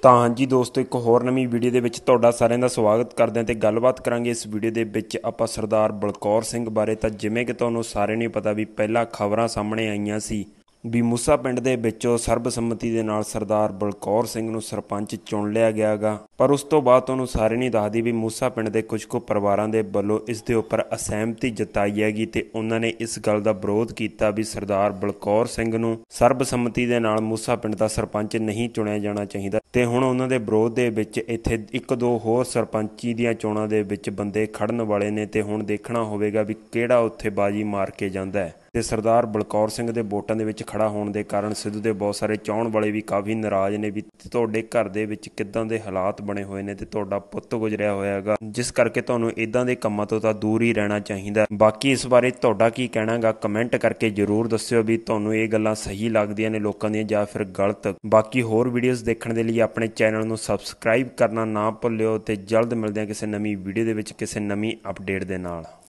ਤਾਂ ਹਾਂਜੀ ਦੋਸਤੋ, ਇੱਕ ਹੋਰ ਨਵੀਂ ਵੀਡੀਓ ਦੇ ਵਿੱਚ ਤੁਹਾਡਾ ਸਾਰਿਆਂ ਦਾ ਸਵਾਗਤ ਕਰਦੇ ਹਾਂ ਤੇ ਗੱਲਬਾਤ ਕਰਾਂਗੇ ਇਸ ਵੀਡੀਓ ਦੇ ਵਿੱਚ ਆਪਾਂ ਸਰਦਾਰ ਬਲਕੌਰ ਸਿੰਘ ਬਾਰੇ। ਤਾਂ ਜਿਵੇਂ ਕਿ ਤੁਹਾਨੂੰ ਸਾਰਿਆਂ ਨੂੰ ਪਤਾ ਵੀ ਪਹਿਲਾਂ ਖਬਰਾਂ ਸਾਹਮਣੇ ਆਈਆਂ ਸੀ ਵੀ ਮੂਸਾ ਪਿੰਡ ਦੇ ਵਿੱਚੋਂ ਸਰਬਸੰਮਤੀ ਦੇ ਨਾਲ ਸਰਦਾਰ ਬਲਕੌਰ ਸਿੰਘ ਨੂੰ ਸਰਪੰਚ ਚੁਣ ਲਿਆ ਗਿਆ ਗਾ। ਪਰ ਉਸ ਤੋਂ ਬਾਅਦ ਤੁਹਾਨੂੰ ਸਾਰਿਆਂ ਨੂੰ ਦੱਸਦੀ ਵੀ ਮੂਸਾ ਪਿੰਡ ਦੇ ਕੁਝ ਕੁ ਪਰਿਵਾਰਾਂ ਦੇ ਵੱਲੋਂ ਇਸ ਦੇ ਉੱਪਰ ਅਸਹਿਮਤੀ ਜਤਾਈ ਹੈਗੀ ਤੇ ਉਹਨਾਂ ਨੇ ਇਸ ਗੱਲ ਦਾ ਵਿਰੋਧ ਕੀਤਾ ਵੀ ਸਰਦਾਰ ਬਲਕੌਰ ਸਿੰਘ ਨੂੰ ਸਰਬਸੰਮਤੀ ਦੇ ਨਾਲ ਮੂਸਾ ਪਿੰਡ ਦਾ ਸਰਪੰਚ ਨਹੀਂ ਚੁਣਿਆ ਜਾਣਾ ਚਾਹੀਦਾ। ਤੇ ਹੁਣ ਉਹਨਾਂ ਦੇ ਵਿਰੋਧ ਦੇ ਵਿੱਚ ਇੱਥੇ ਇੱਕ ਦੋ ਹੋਰ ਸਰਪੰਚੀ ਦੀਆਂ ਚੋਣਾਂ ਦੇ ਵਿੱਚ ਬੰਦੇ ਖੜਨ ਵਾਲੇ ਨੇ ਤੇ ਹੁਣ ਦੇਖਣਾ ਹੋਵੇਗਾ ਵੀ ਕਿਹੜਾ ਉੱਥੇ ਬਾਜੀ ਮਾਰ ਕੇ ਜਾਂਦਾ ਹੈ। ਤੇ ਸਰਦਾਰ ਬਲਕੌਰ ਸਿੰਘ ਦੇ ਵੋਟਾਂ ਦੇ ਵਿੱਚ ਖੜਾ ਹੋਣ ਦੇ ਕਾਰਨ ਸਿੱਧੂ ਦੇ ਬਹੁਤ ਸਾਰੇ ਚਾਹਣ ਵਾਲੇ ਵੀ ਕਾਫੀ ਨਾਰਾਜ਼ ਨੇ ਵੀ ਤੁਹਾਡੇ ਘਰ ਦੇ ਵਿੱਚ ਕਿੱਦਾਂ ਦੇ ਹਾਲਾਤ ਬਣੇ ਹੋਏ ਨੇ ਤੇ ਤੁਹਾਡਾ ਪੁੱਤ ਗੁਜ਼ਰਿਆ ਹੋਇਆ ਹੈਗਾ, ਜਿਸ ਕਰਕੇ ਤੁਹਾਨੂੰ ਇਦਾਂ ਦੇ ਕੰਮਾਂ ਤੋਂ ਤਾਂ ਦੂਰ ਹੀ ਰਹਿਣਾ ਚਾਹੀਦਾ। ਬਾਕੀ ਇਸ ਬਾਰੇ ਤੁਹਾਡਾ ਕੀ ਕਹਿਣਾ ਗਾ, ਕਮੈਂਟ ਕਰਕੇ ਜ਼ਰੂਰ ਦੱਸਿਓ ਵੀ ਤੁਹਾਨੂੰ ਇਹ ਗੱਲਾਂ ਸਹੀ ਲੱਗਦੀਆਂ ਨੇ ਲੋਕਾਂ ਦੀਆਂ ਜਾਂ ਫਿਰ ਗਲਤ। ਬਾਕੀ ਹੋਰ ਵੀਡੀਓਜ਼ ਦੇਖਣ ਦੇ ਲਈ ਆਪਣੇ ਚੈਨਲ ਨੂੰ ਸਬਸਕ੍ਰਾਈਬ ਕਰਨਾ ਨਾ ਭੁੱਲਿਓ ਤੇ ਜਲਦ ਮਿਲਦੇ ਹਾਂ ਕਿਸੇ ਨਵੀਂ ਵੀਡੀਓ ਦੇ ਵਿੱਚ ਕਿਸੇ ਨਵੀਂ ਅਪਡੇਟ ਦੇ ਨਾਲ।